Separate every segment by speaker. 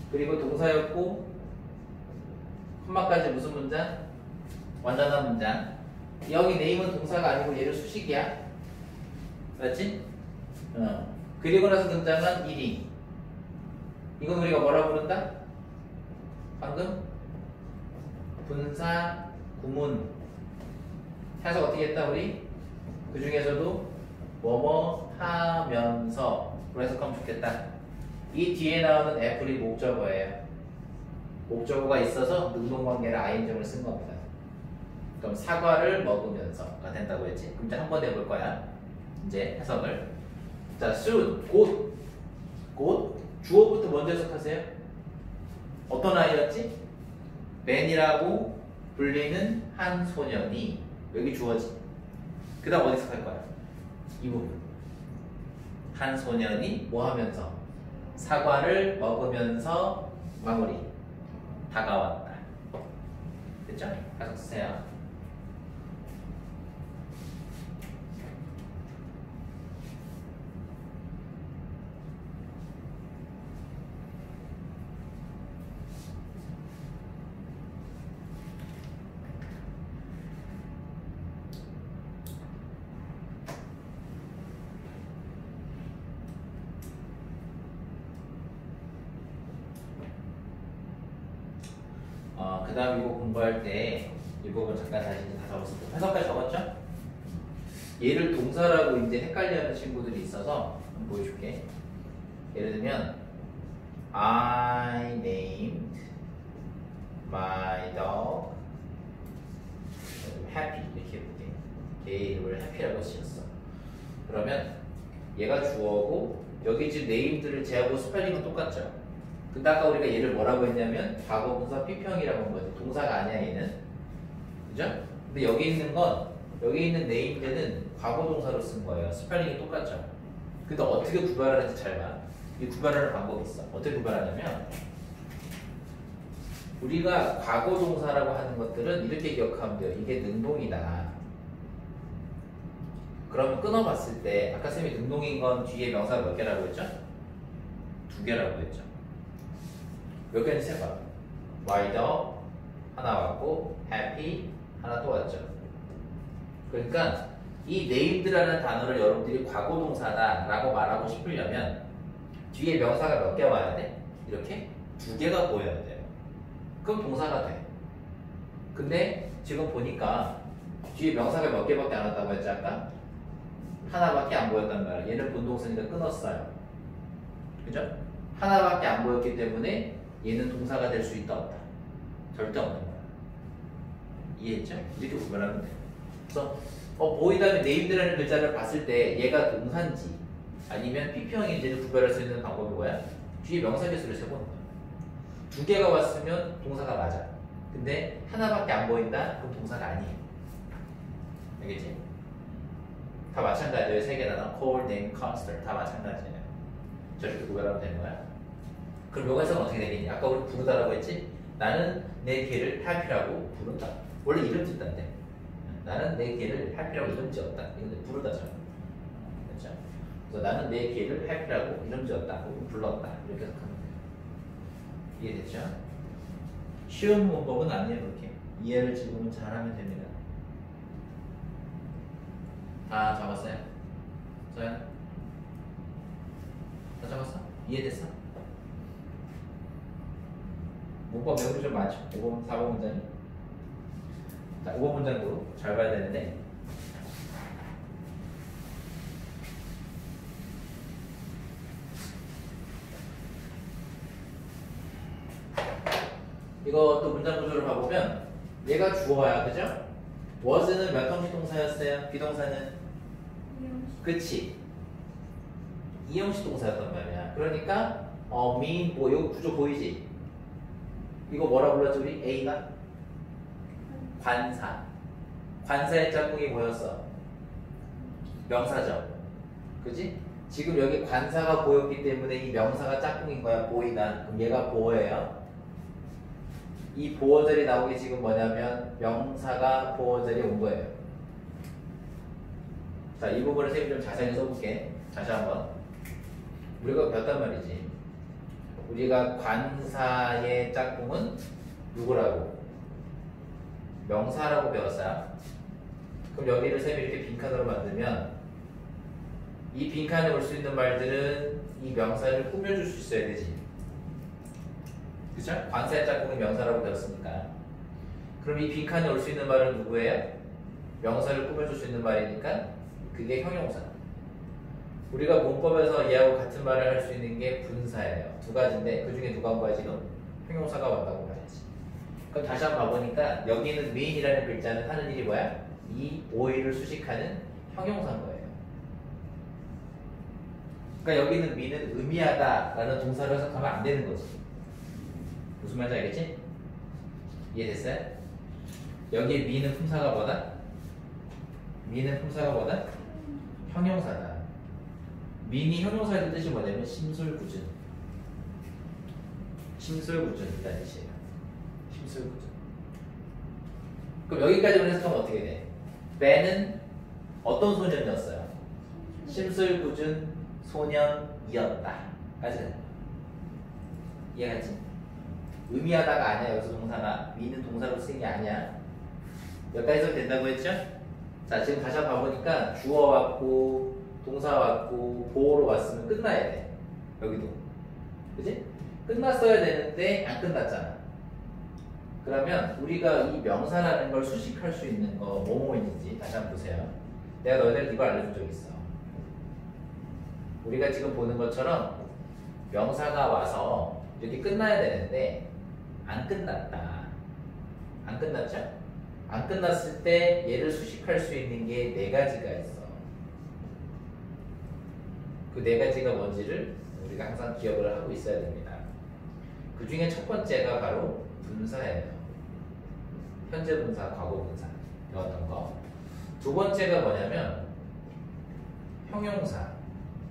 Speaker 1: 그리고 동사였고 콤마까지 무슨 문장? 완전한 문장. 여기 name은 동사가 아니고 얘는 수식이야. 맞지? 그리고 나서 등장한 eating. 이건 우리가 뭐라 부른다? 방금? 분사 구문. 해석 어떻게 했다 우리? 그 중에서도 뭐뭐 하면서 로 해석하면 좋겠다. 이 뒤에 나오는 애플이 목적어예요. 목적어가 있어서 능동관계를 ing을 쓴 겁니다. 그럼 사과를 먹으면서가 된다고 했지? 그럼 이제 한번 해볼 거야. 이제 해석을. 자, soon, 곧. 곧. 주어부터 먼저 해석하세요. 어떤 아이였지? 맨이라고 불리는 한 소년이. 여기 주어지. 그 다음 어디서 할 거야? 이 부분. 한 소년이 뭐 하면서? 사과를 먹으면서 마무리. 다가왔다. 됐죠? 계속 쓰세요. 그 다음 이거 공부할 때 이 부분 잠깐 다시 다 적었을 때 해석까지 적었죠? 얘를 동사라고 이제 헷갈려하는 친구들이 있어서 한번 보여줄게. 예를 들면 I named my dog happy 이렇게 해볼게. 걔 이름을 happy라고 지었어. 그러면 얘가 주어고 여기 지금 named를 제하고 스펠링은 똑같죠? 근데 아까 우리가 얘를 뭐라고 했냐면 과거분사 피평이라고 한 거지. 동사가 아니야 얘는. 그죠? 근데 여기 있는 건 여기 있는 name는 과거동사로 쓴 거예요. 스펠링이 똑같죠? 근데 어떻게 구별하는지 잘 봐. 이 구별하는 방법이 있어. 어떻게 구별하냐면 우리가 과거동사라고 하는 것들은 이렇게 기억하면 돼요. 이게 능동이다. 그러면 끊어봤을 때 아까 쌤이 능동인 건 뒤에 명사가 몇 개라고 했죠? 2개라고 했죠. 몇 개인지 세봐. wider 하나 왔고 happy 하나 또 왔죠. 그러니까 이 named라는 단어를 여러분들이 과거동사다라고 말하고 싶으려면 뒤에 명사가 몇 개 와야 돼? 이렇게 2개가 보여야 돼요. 그럼 동사가 돼. 근데 지금 보니까 뒤에 명사가 몇 개밖에 안 왔다고 했지 아까? 하나밖에 안 보였단 말이야. 얘는 본동사니까 끊었어요. 그죠? 하나밖에 안 보였기 때문에 얘는 동사가 될 수 있다 없다? 절대 없는 거야. 이해했죠? 이렇게 구별하면 돼요. 그래서 보이다는 네임드라는 글자를 봤을 때 얘가 동사인지 아니면 PP형인지를 구별할 수 있는 방법이 뭐야? 뒤에 명사 개수를 세보는 거야. 2개가 왔으면 동사가 맞아. 근데 하나밖에 안 보인다? 그럼 동사가 아니에요. 알겠지? 다 마찬가지예요. 3개 단어 call, name, consider 다 마찬가지예요. 저렇게 구별하면 되는 거야. 그럼 요거 해석은 어떻게 되겠니? 아까 우리 부르다라고 했지? 나는 내 개를 happy라고 부른다. 원래 이름 짓단데. 나는 내 개를 happy라고 이름 지었다. 이건 부르다잖아. 그렇죠? 그래서 나는 내 개를 happy라고 이름 지었다. 혹은 불렀다. 이렇게 해석하면 돼요. 이해됐죠? 쉬운 문법은 아니에요. 그렇게. 이해를 지금은 잘하면 됩니다. 다 잡았어요? 서연? 다 잡았어? 이해됐어? 문법 내용이 좀 많죠? 5번, 4번 문장이. 자, 5번 문장도 잘 봐야 되는데 이것도 문장 구조를 봐보면 얘가 주어야, 그죠? was는 몇 형식 동사였어요? 비동사는? 그치? 2형식 동사였단 말이야. 그러니까 mean, 뭐 이거 구조 보이지? 이거 뭐라 불렀지 우리? A가? 관사. 관사의 짝꿍이 뭐였어? 명사죠. 그지? 지금 여기 관사가 보였기 때문에 이 명사가 짝꿍인 거야. 보이다. 그럼 얘가 보어예요. 이 보어절이 나오기 지금 뭐냐면 명사가 보어절이 온 거예요. 자, 이 부분을 쌤이 좀 자세히 써볼게. 다시 한번. 우리가 배웠단 말이지. 우리가 관사의 짝꿍은 누구라고? 명사라고 배웠어요. 그럼 여기를 쌤이 이렇게 빈칸으로 만들면 이 빈칸에 올 수 있는 말들은 이 명사를 꾸며줄 수 있어야 되지. 그죠? 관사의 짝꿍은 명사라고 배웠으니까. 그럼 이 빈칸에 올 수 있는 말은 누구예요? 명사를 꾸며줄 수 있는 말이니까 그게 형용사. 우리가 문법에서 얘하고 같은 말을 할 수 있는 게 분사예요. 두 가지인데 그 중에 누가 한 거야 지금? 형용사가 왔다고 봐야지. 그럼 다시 한번 봐보니까 여기는 mean이라는 글자는 하는 일이 뭐야? 이 오일을 수식하는 형용사인 거예요. 그러니까 여기는 mean은 의미하다라는 동사로 해석하면 안 되는 거지. 무슨 말인지 알겠지? 이해됐어요? 여기에 mean은 품사가 뭐다? mean은 품사가 뭐다? 형용사다. mean이 형용사의 뜻이 뭐냐면 심술구준. 심술구준이라는 뜻이에요. 심술구준. 그럼 여기까지만 해석하면 어떻게 돼? Ben은 어떤 소년이었어요? 심술구준 소년이었다. 맞지? 이해가지? 의미하다가 아니야. 여기서 동사가 mean은 동사로 쓰인 게 아니야. 여기까지 해석 된다고 했죠? 자, 지금 다시 한번 봐보니까 주어 왔고 동사 왔고 보어로 왔으면 끝나야 돼. 여기도. 그지? 끝났어야 되는데 안 끝났잖아. 그러면 우리가 이 명사라는 걸 수식할 수 있는 거 뭐뭐인지 다시 한번 보세요. 내가 너희들 이거 알려준 적 있어. 우리가 지금 보는 것처럼 명사가 와서 이렇게 끝나야 되는데 안 끝났다. 안 끝났죠? 안 끝났을 때 얘를 수식할 수 있는 게 네 가지가 있어. 그 네 가지가 뭔지를 우리가 항상 기억을 하고 있어야 됩니다. 그 중에 첫 번째가 바로 분사예요. 현재 분사, 과거 분사 배웠던 거. 두 번째가 뭐냐면 형용사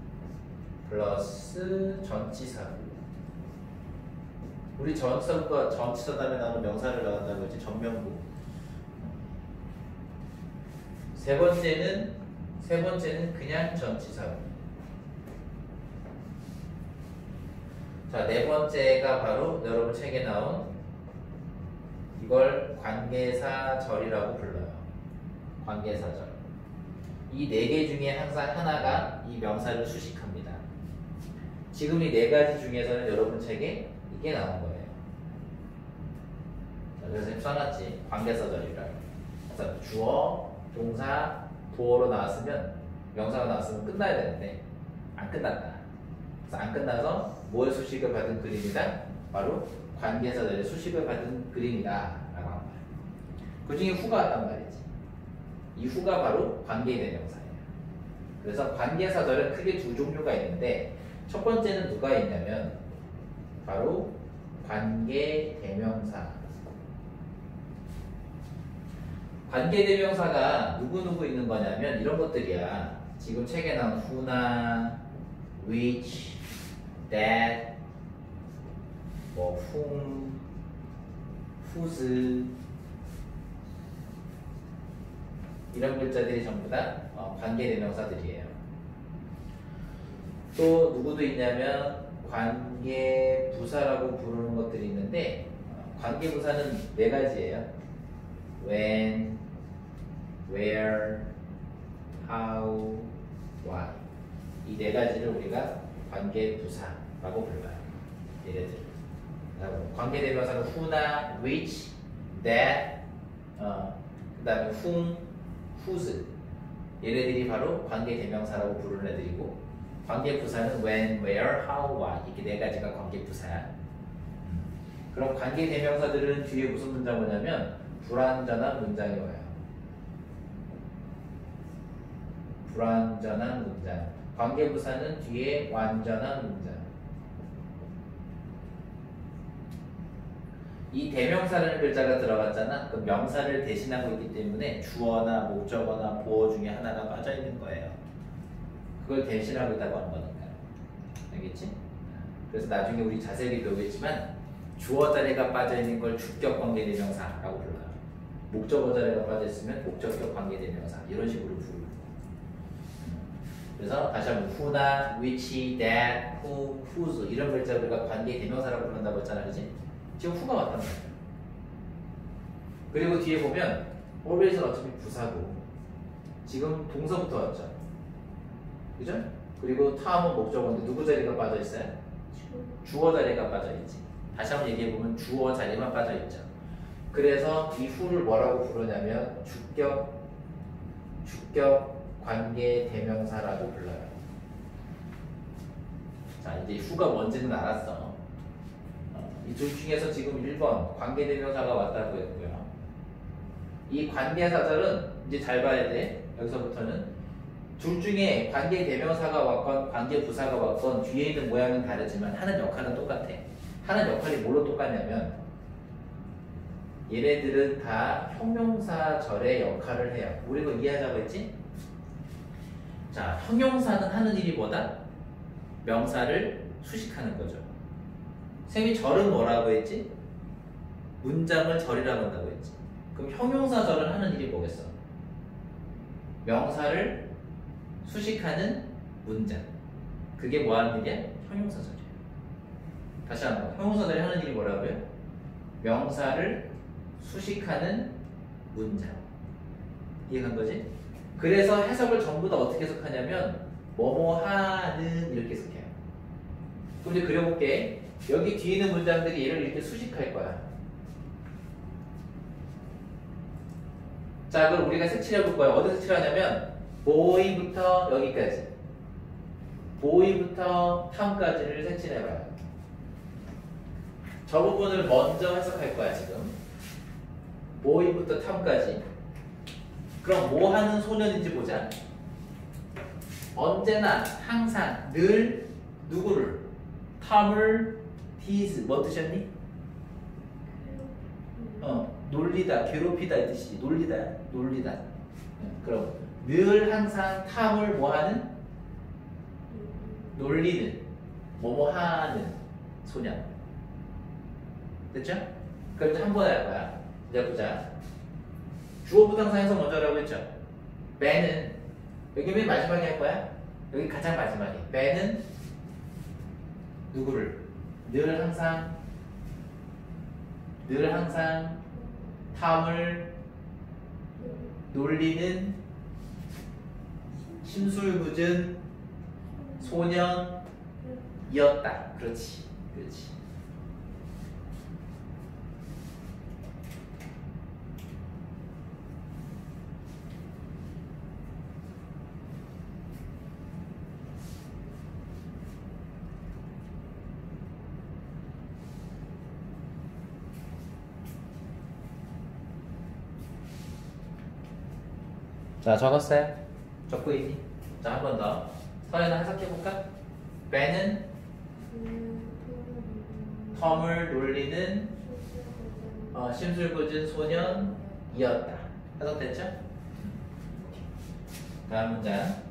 Speaker 1: 플러스 전치사구. 우리 전치사구가 전치사 다음에 나오는 명사를 나온다고 했지. 전명구. 세 번째는 그냥 전치사구. 자, 네 번째가 바로 여러분 책에 나온 이걸 관계사절이라고 불러요. 관계사절. 이 네 개 중에 항상 하나가 이 명사를 수식합니다. 지금 이 네 가지 중에서는 여러분 책에 이게 나온 거예요. 자, 그래서 써놨지. 관계사절이라고. 그래서 주어, 동사, 보어로 나왔으면 명사가 나왔으면 끝나야 되는데 안 끝났다. 그래서 안 끝나서 뭐의 수식을 받은 그림이다? 바로 관계사절의 수식을 받은 그림이다 라고 한 거야. 그 중에 후가 왔단 말이지. 이 후가 바로 관계대명사예요. 그래서 관계사절은 크게 두 종류가 있는데 첫 번째는 누가 있냐면 바로 관계대명사. 관계대명사가 누구누구 있는 거냐면 이런 것들이야. 지금 책에 나온 who나 which, that, 뭐 whom, whose 이런 글자들이 전부 다 관계대명사들이에요. 또 누구도 있냐면 관계부사라고 부르는 것들이 있는데 관계부사는 네 가지예요. when, where, how, why. 이 네 가지를 우리가 관계부사라고 불러요. 얘네들. 관계대명사는 who나 which, that, 그 다음에 whom, whose. 얘네들이 바로 관계대명사라고 부르는 애들이고 관계부사는 when, where, how, why. 이렇게 네 가지가 관계부사야. 그럼 관계대명사들은 뒤에 무슨 문장 오냐면 불완전한 문장이 와요. 불완전한 문장. 관계부사는 뒤에 완전한 문장. 이 대명사라는 글자가 들어갔잖아. 그 명사를 대신하고 있기 때문에 주어나 목적어나 보어 중에 하나가 빠져 있는 거예요. 그걸 대신하고 있다고 하는 거니까. 알겠지? 그래서 나중에 우리 자세히 배우겠지만 주어 자리가 빠져 있는 걸 주격 관계대명사라고 불러요. 목적어 자리가 빠져 있으면 목적격 관계대명사 이런 식으로 부르는. 그래서 다시 한번 who나 which, that, whom, whose 이런 글자를 우리가 관계 대명사라고 부른다고 했잖아, 그지? 지금 who가 왔단 말이야. 그리고 뒤에 보면 always는 어차피 부사고 지금 동사부터 왔죠, 그죠? 그리고 time은 목적어인데 누구 자리가 빠져 있어요? 주어 자리가 빠져 있지. 다시 한번 얘기해 보면 주어 자리만 빠져 있죠. 그래서 이 who를 뭐라고 부르냐면 주격 관계 대명사라고 불러요. 자, 이제 who가 뭔지는 알았어. 이 둘 중에서 지금 1번 관계 대명사가 왔다고 했고요. 이 관계사절은 이제 잘 봐야 돼. 여기서부터는 둘 중에 관계 대명사가 왔건 관계 부사가 왔건 뒤에 있는 모양은 다르지만 하는 역할은 똑같아. 하는 역할이 뭘로 똑같냐면 얘네들은 다 형용사절의 역할을 해요. 우리 이거 이해하자고 했지? 자, 형용사는 하는 일이 뭐다? 명사를 수식하는 거죠. 쌤이 절은 뭐라고 했지? 문장을 절이라고 한다고 했지. 그럼 형용사절을 하는 일이 뭐겠어? 명사를 수식하는 문장. 그게 뭐 하는 일이야? 형용사절이야. 다시 한번. 형용사절이 하는 일이 뭐라고요? 명사를 수식하는 문장. 이해간 거지? 그래서 해석을 전부 다 어떻게 해석하냐면 뭐뭐 하는 이렇게 해석해요. 그럼 이제 그려볼게. 여기 뒤에 있는 문장들이 얘를 이렇게 수식할 거야. 자, 그럼 우리가 색칠해 볼 거야. 어디서 색칠하냐면 boy부터 여기까지, boy부터 탐까지를 색칠해 봐요. 저 부분을 먼저 해석할 거야 지금. boy부터 탐까지. 그럼 뭐 하는 소년인지 보자. 언제나 항상 늘 누구를? 탐을 tease 뭐 뜻이었니? 놀리다, 괴롭히다 이 뜻이지. 놀리다. 그럼 늘 항상 탐을 뭐하는? 놀리는, 뭐뭐 하는 소년. 됐죠? 그럼 이제 한 번 할 거야. 이제 보자. 주어 부동사 해석 먼저 하라고 했죠? 배는 여기 맨 마지막에 할 거야? 여기 가장 마지막에. 배는 누구를? 늘 항상 탐을 놀리는 심술궂은 소년이었다. 그렇지. 자, 적었어요? 적고 있니? 자, 한 번 더. 서연아 해석해볼까? 배는 톰을 놀리는 심술궂은 소년이었다. 해석됐죠? 다음 문장.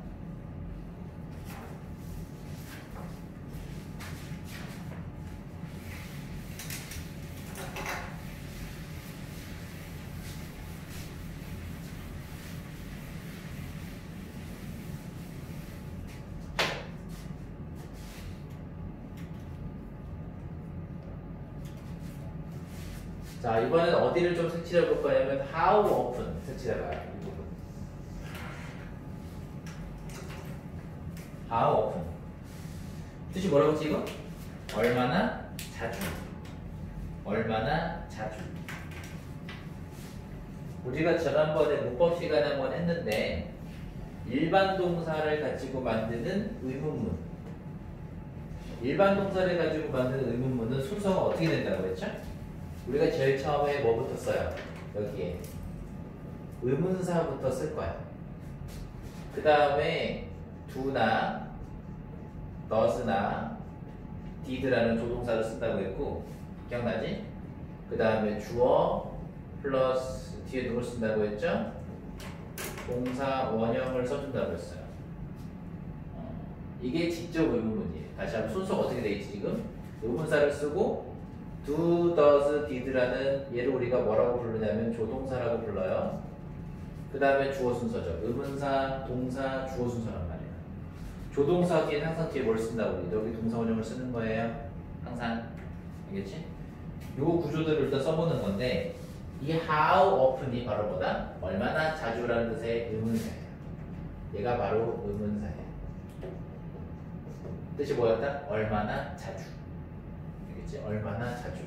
Speaker 1: 자, 이번엔 어디를 좀 색칠해 볼 거냐면 how often 색칠해 봐요. 이 부분. how often. 뜻이 뭐라고 했지 이거? 얼마나 자주. 우리가 지난번에 문법 시간에 한번 했는데 일반 동사를 가지고 만드는 의문문. 일반 동사를 가지고 만드는 의문문은 순서가 어떻게 된다고 했죠? 우리가 제일 처음에 뭐부터 써요? 여기에 의문사부터 쓸 거야. 그 다음에 do나 does나 did라는 조동사를 쓴다고 했고, 기억나지? 그 다음에 주어 플러스 뒤에 누굴 쓴다고 했죠? 동사 원형을 써준다고 했어요. 이게 직접 의문문이에요. 다시 한번 순서가 어떻게 돼 있지 지금? 의문사를 쓰고 do, does, did라는 얘를 우리가 뭐라고 부르냐면 조동사라고 불러요. 그 다음에 주어 순서죠. 의문사, 동사, 주어 순서란 말이에요. 조동사 뒤에 항상 뒤에 뭘 쓴다고 우리 여기 동사 원형을 쓰는 거예요. 항상. 알겠지? 요 구조들을 일단 써보는 건데 이 how often이 바로 뭐다? 얼마나 자주라는 뜻의 의문사예요. 얘가 바로 의문사예요. 뜻이 뭐였다? 얼마나 자주. 알겠지? 얼마나 자주.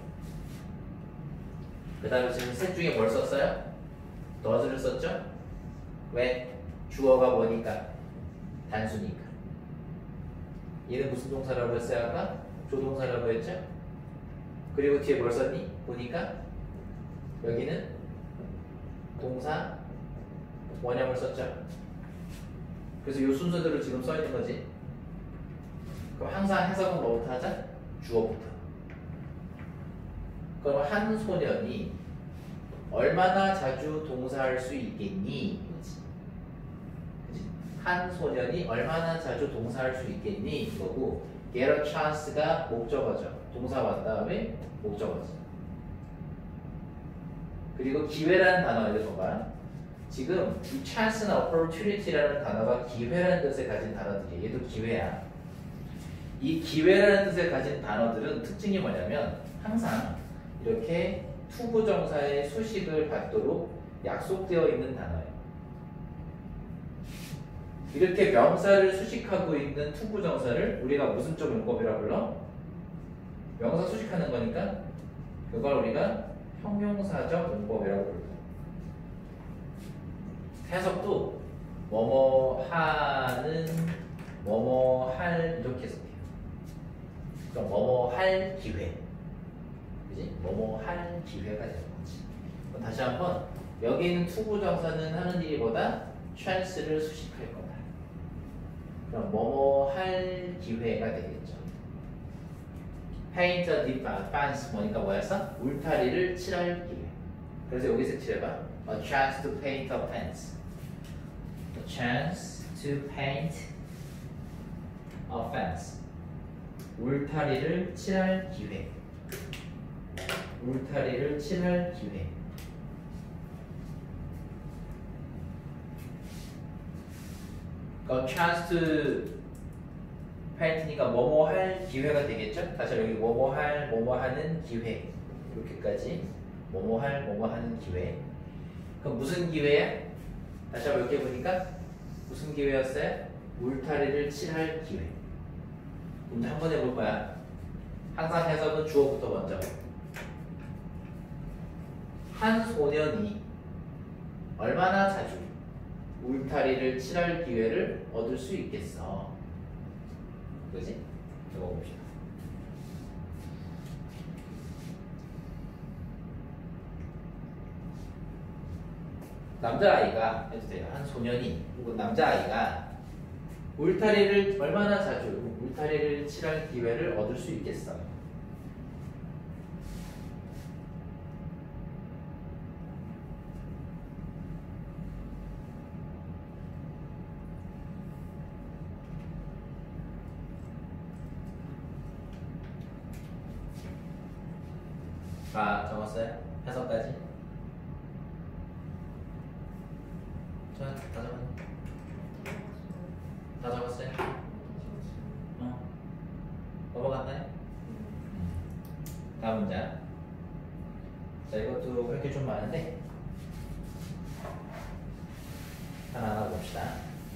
Speaker 1: 그 다음에 지금 셋 중에 뭘 썼어요? does를 썼죠? 왜? 주어가 뭐니까? 단수니까. 얘는 무슨 동사라고 했어요? 아까? 조동사라고 했죠? 그리고 뒤에 뭘 썼니? 보니까 여기는 동사 원형을 썼죠? 그래서 이 순서대로 지금 써 있는 거지. 그럼 항상 해석은 뭐부터 하자? 주어부터. 그럼 한 소년이 얼마나 자주 동사할 수 있겠니? 그치? 한 소년이 얼마나 자주 동사할 수 있겠니? 이거고 get a chance가 목적어죠. 동사 왔 다음에 목적어지. 그리고 기회라는 단어 이거 봐봐. 지금 이 chance나 opportunity라는 단어가 기회라는 뜻을 가진 단어들이에요. 얘도 기회야. 이 기회라는 뜻을 가진 단어들은 특징이 뭐냐면 항상 이렇게 투부정사의 수식을 받도록 약속되어 있는 단어예요. 이렇게 명사를 수식하고 있는 투부정사를 우리가 무슨 쪽 용법이라 불러? 명사 수식하는 거니까 그걸 우리가 형용사적 용법이라고 불러. 해석도 뭐뭐 하는, 뭐뭐 할 이렇게 해석해요. 그럼 뭐뭐 할 기회, 그지? 뭐뭐 할 기회가 되는 거지. 그럼 다시 한번 여기 있는 투부정사는 하는 일이 뭐다? chance를 수식할 거다. 그럼 뭐뭐 할 기회가 되겠죠. paint a deep fence 뭐니까 뭐였어? 울타리를 칠할 기회. 그래서 여기 색칠해봐. A chance to paint a fence. A chance to paint a fence. 울타리를 칠할 기회. 울타리를 칠할 기회. 그러니까 chance to paint니까 뭐뭐 할 기회가 되겠죠? 다시 여기 뭐뭐 할, 뭐뭐 하는 기회. 이렇게까지 뭐뭐 할, 뭐뭐 하는 기회. 그럼 무슨 기회야? 다시 한번 이렇게 보니까 무슨 기회였어요? 울타리를 칠할 기회. 문제 한번 해볼 거야. 항상 해석은 주어부터 먼저. 한 소년이 얼마나 자주 울타리를 칠할 기회를 얻을 수 있겠어. 그지? 적어봅시다. 남자아이가 해도 돼요. 한 소년이 혹은 남자아이가 울타리를 얼마나 자주 울타리를 칠할 기회를 얻을 수 있겠어. 아, 적었어요? 해석까지? 자, 다 적었네. 다 적었어요? 넘어갔나요? 다음 문장. 자, 이것도 할 게 좀 많은데 하나하나 봅시다.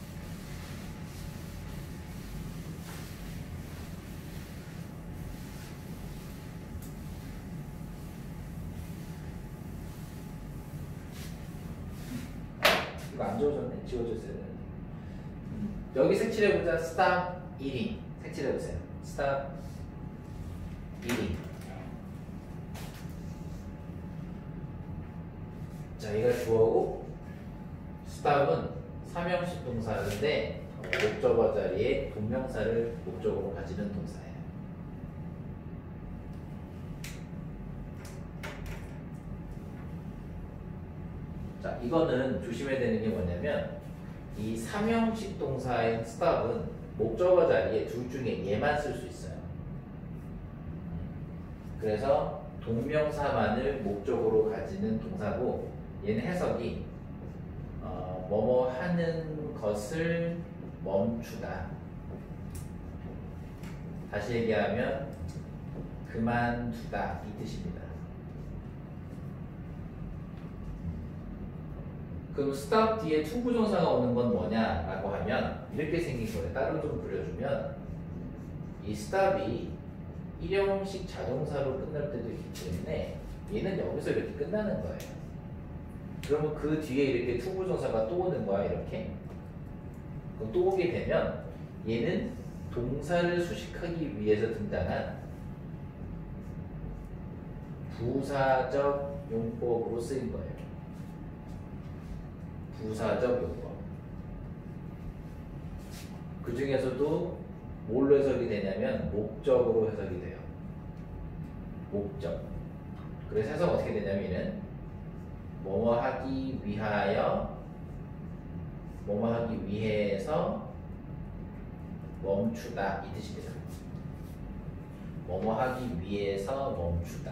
Speaker 1: 이거 안 지워졌네? 지워졌어야 되는데. 여기 색칠해보자. Stop eating. 색칠해보세요. Stop eating. 자, 얘가 주어고 stop은 삼형식 동사인데 목적어 자리에 동명사를 목적으로 가지는 동사예요. 자, 이거는 조심해야 되는 게 뭐냐면 이 삼형식 동사인 stop은 목적어 자리에 둘 중에 얘만 쓸 수 있어요. 그래서 동명사만을 목적으로 가지는 동사고 얘는 해석이 뭐뭐 하는 것을 멈추다. 다시 얘기하면 그만두다 이 뜻입니다. 그럼 stop 뒤에 투부정사가 오는 건 뭐냐라고 하면 이렇게 생긴 거예요. 따로 좀 그려주면 이 stop이 일형식 자동사로 끝날 때도 있기 때문에 얘는 여기서 이렇게 끝나는 거예요. 그러면 그 뒤에 이렇게 투부정사가 또 오는 거야 이렇게. 그럼 또 오게 되면 얘는 동사를 수식하기 위해서 등장한 부사적 용법으로 쓰인 거예요. 부사적 용법. 그 중에서도 뭘로 해석이 되냐면 목적으로 해석이 돼요. 목적. 그래서 해석 어떻게 되냐면 얘는 뭐뭐 하기 위하여 뭐뭐 하기 위해서 멈추다 이 뜻입니다. 뭐뭐 하기 위해서 멈추다.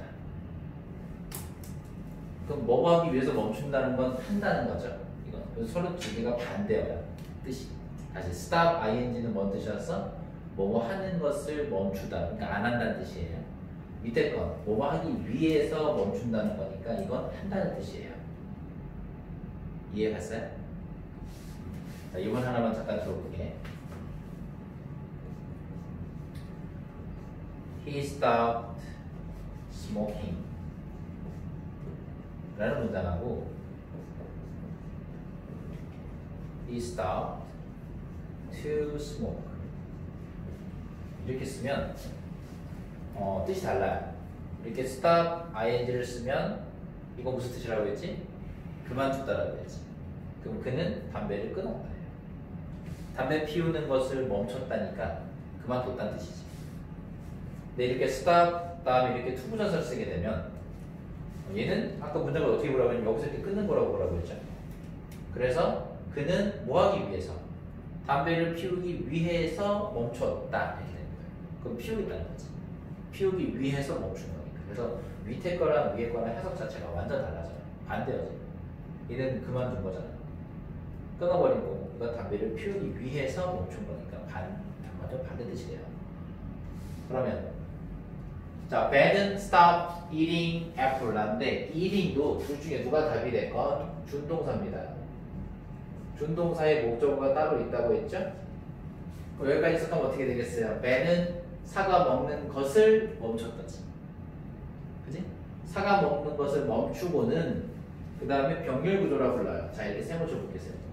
Speaker 1: 그럼 뭐뭐 하기 위해서 멈춘다는 건 한다는 거죠. 이건 그래서 서로 두 개가 반대어요. 뜻이. 다시 stop ing는 뭔 뜻이었어? 뭐뭐 하는 것을 멈추다. 그러니까 안 한다는 뜻이에요. 밑에 건 뭐뭐 하기 위해서 멈춘다는 거니까 이건 한다는 뜻이에요. 이해 갔어요? 자, 이번 하나만 잠깐 들어볼게. He stopped smoking 라는 문장하고 He stopped to smoke 이렇게 쓰면 뜻이 달라요. 이렇게 stop ing를 쓰면 이거 무슨 뜻이라고 했지? 그만두다라고 했지. 그럼 그는 담배를 끊었다. 담배 피우는 것을 멈췄다니까 그만뒀다는 뜻이지. 근데 이렇게 stop 다음에 이렇게 투부정사를 쓰게 되면 얘는 아까 문장을 어떻게 보라고 했냐면 여기서 이렇게 끊는 거라고 보라고 했죠. 그래서 그는 뭐 하기 위해서? 담배를 피우기 위해서 멈췄다 이렇게 되는 거예요. 그럼 피우겠다는 거지. 피우기 위해서 멈춘 거니까. 그래서 밑에 거랑 위에 거랑 해석 자체가 완전 달라져요. 반대여지. 얘는 그만둔 거잖아. 끊어버린 거고 이건 담배를 피우기 위해서 멈춘 거니까 완전 반대 뜻이 돼요. 그러면 자, Ben은 stopped eating apple인데 eating도 둘 중에 누가 답이 됐건 준동사입니다. 준동사의 목적어가 따로 있다고 했죠? 여기까지 해석하면 어떻게 되겠어요? Ben은 사과 먹는 것을 멈췄다지. 그지? 사과 먹는 것을 멈추고는 그 다음에 병렬 구조라 불러요. 자, 이렇게 세 번 줘 보겠어요.